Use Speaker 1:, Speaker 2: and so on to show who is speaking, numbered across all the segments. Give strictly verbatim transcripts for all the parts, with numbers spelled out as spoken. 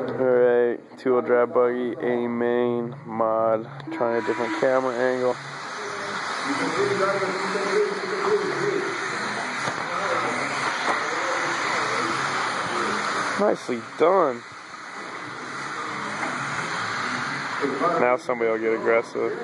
Speaker 1: Alright, two-wheel drive buggy, A main mod, trying a different camera angle. Nicely done. Now somebody will get aggressive.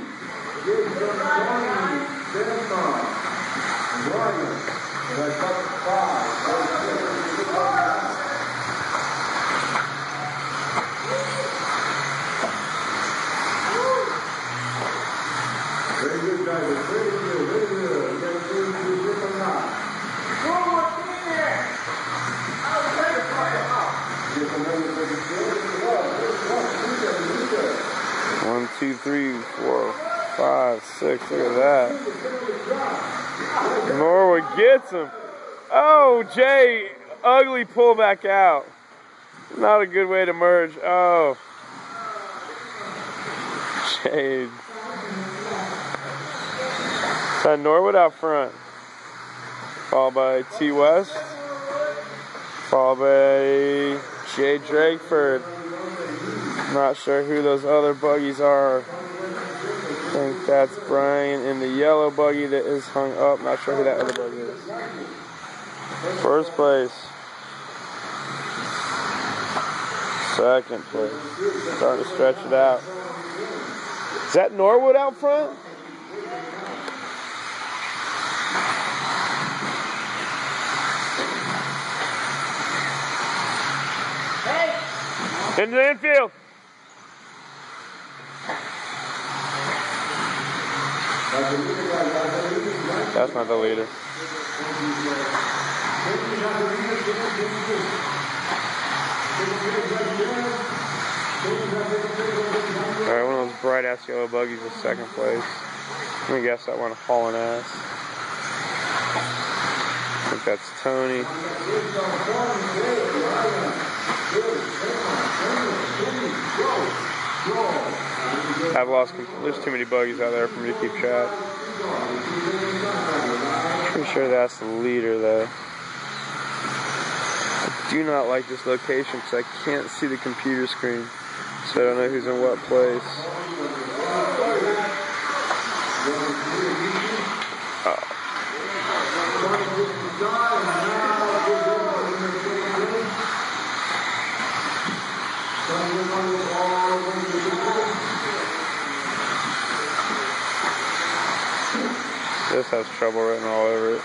Speaker 2: Very good, guys. Very good, very good. You guys doing two different knots. One more thing there. I was ready to fuck him out.
Speaker 1: One, two, three, four, five, six. Look at that. Norwood gets him. Oh, Jay, ugly pull back out. Not a good way to merge. Oh. Jade. That Norwood out front, followed by T West, followed by Jay Drakeford. Not sure who those other buggies are. I think that's Brian in the yellow buggy that is hung up. Not sure who that other buggy is. First place. Second place. Starting to stretch it out. Is that Norwood out front? In the infield. That's not the leader. Alright, one of those bright ass yellow buggies is second place. Let me guess that one hauling ass. I think that's Tony. I've lost, there's too many buggies out there for me to keep track. Pretty sure that's the leader though. I do not like this location because I can't see the computer screen, so I don't know who's in what place. Oh. This has trouble written all over it.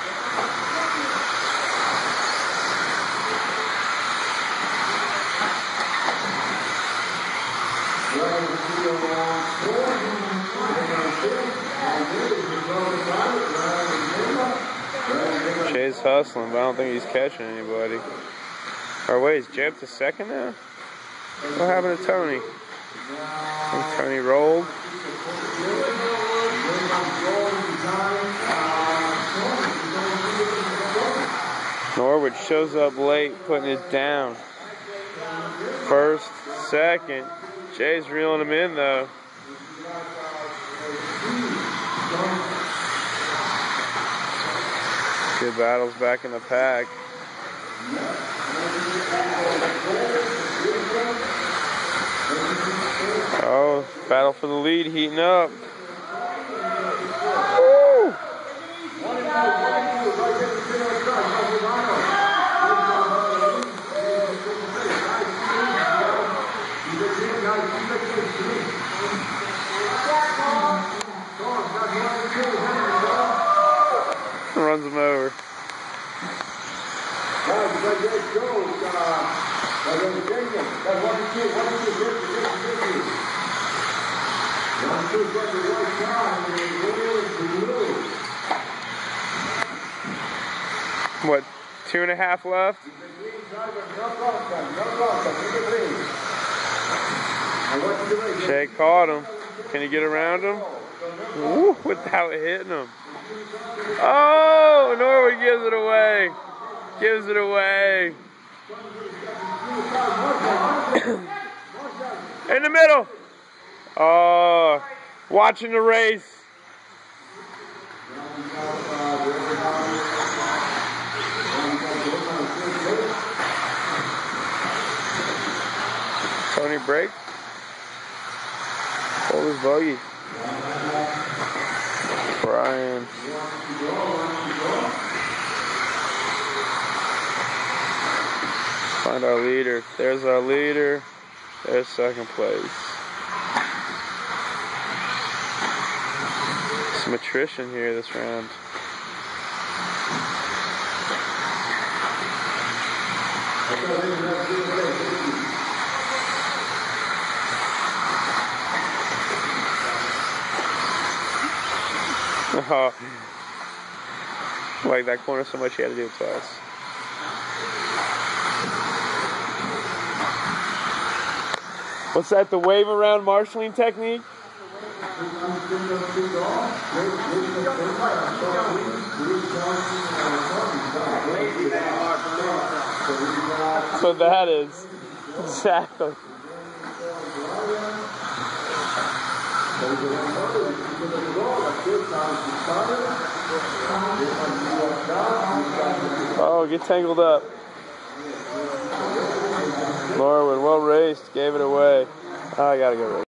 Speaker 1: Jay's hustling, but I don't think he's catching anybody. Or wait, is Jay up to second now? What happened to Tony? I think Tony rolled. Norwood shows up late, putting it down. First, second. Jay's reeling him in though. Good battles back in the pack. Oh, battle for the lead heating up. Woo! Runs him over. What, two and a half left? Jay caught him. Can he get around him? Woo, without hitting him. Oh, Norwood gives it away. Gives it away. In the middle. Oh, watching the race. Tony break. Hold his bogey. Brian. Find our leader. There's our leader. There's second place. Some attrition here this round. Oh, like that corner so much he had to do it twice. What's that, the wave around marshalling technique? That's what that is. Exactly. Oh, get tangled up. Norwood, well raced, gave it away. Oh, I gotta go race.